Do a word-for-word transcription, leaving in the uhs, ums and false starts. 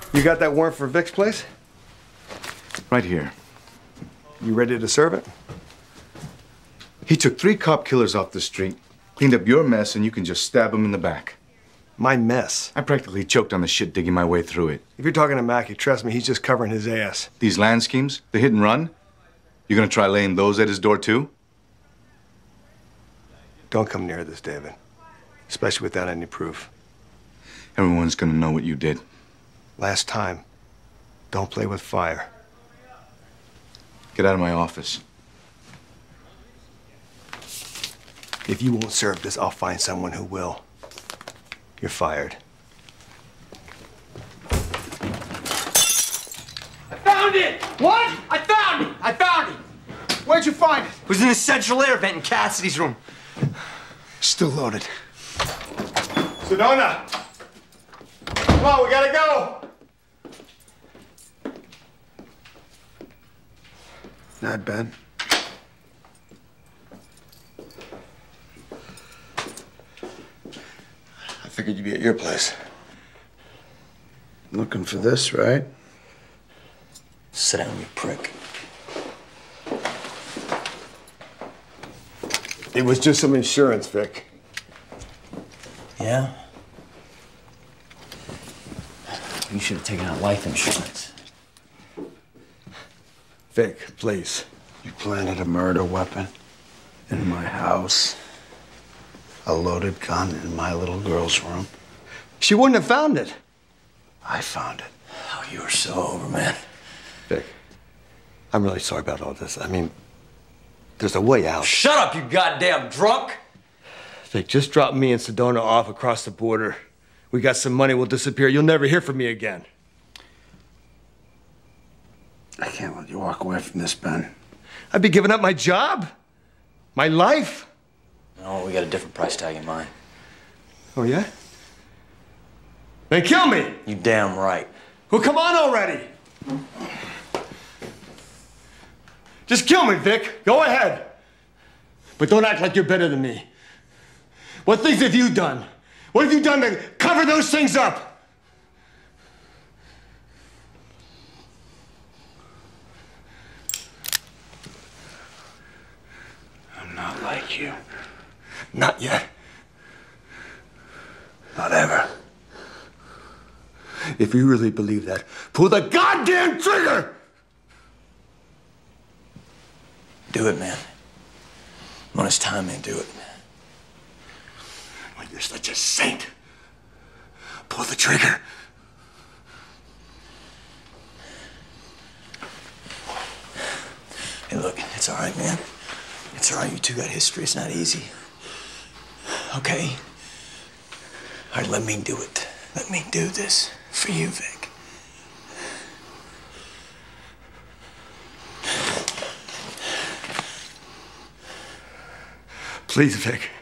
You got that warrant for Vic's place? Right here. You ready to serve it? He took three cop killers off the street, cleaned up your mess, and you can just stab him in the back. My mess? I practically choked on the shit digging my way through it. If you're talking to Mackie, trust me, he's just covering his ass. These land schemes, the hit and run, you're gonna try laying those at his door too? Don't come near this, David. Especially without any proof. Everyone's gonna know what you did. Last time, don't play with fire. Get out of my office. If you won't serve this, I'll find someone who will. You're fired. I found it! What? I found it! I found it! Where'd you find it? It was in the central air vent in Cassidy's room. Still loaded. Sedona! Come on, we gotta go! Not Ben. I figured you'd be at your place. Looking for this, right? Sit down, you prick. It was just some insurance, Vic. Yeah? You should have taken out life insurance. Vic, please. You planted a murder weapon in my house. A loaded gun in my little girl's room. She wouldn't have found it. I found it. Oh, you are so over, man. Vic, I'm really sorry about all this. I mean, there's a way out. Shut up, you goddamn drunk! Vic, just drop me and Sedona off across the border. We got some money, we'll disappear. You'll never hear from me again. I can't let you walk away from this, Ben. I'd be giving up my job, my life. No, we got a different price tag in mind. Oh, yeah? Then kill me! You damn right. Well, come on already! Just kill me, Vic. Go ahead. But don't act like you're better than me. What things have you done? What have you done to cover those things up? I'm not like you. Not yet. Not ever. If you really believe that, pull the goddamn trigger! Do it, man. When it's time, man, do it. Well, you're such a saint. Pull the trigger. Hey, look, it's all right, man. It's all right. You two got history. It's not easy. Okay? All right, let me do it. Let me do this for you, Vic. Please, Vic.